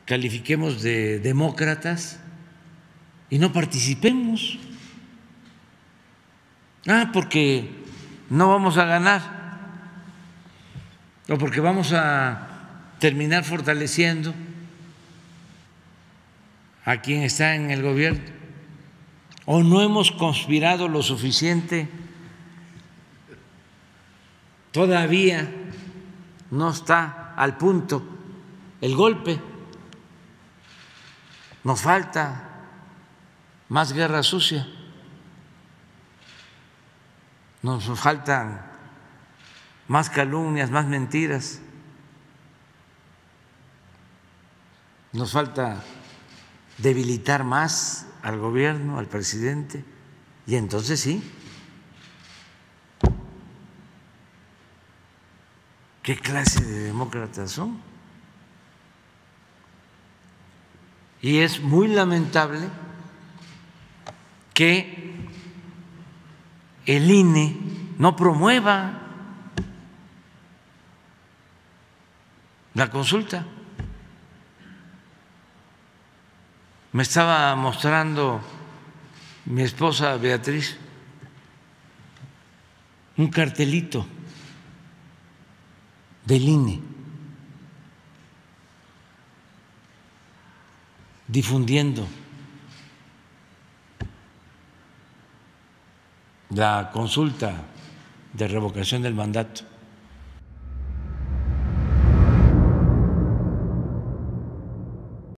califiquemos de demócratas y no participemos. Porque no vamos a ganar o porque vamos a terminar fortaleciendo a quien está en el gobierno, o no hemos conspirado lo suficiente, todavía no está al punto el golpe, nos falta más guerra sucia, nos faltan más calumnias, más mentiras, nos falta debilitar más al gobierno, al presidente, y entonces sí, ¿qué clase de demócratas son? Y es muy lamentable que el INE no promueva la consulta. Me estaba mostrando mi esposa Beatriz un cartelito del INE difundiendo la consulta de revocación del mandato.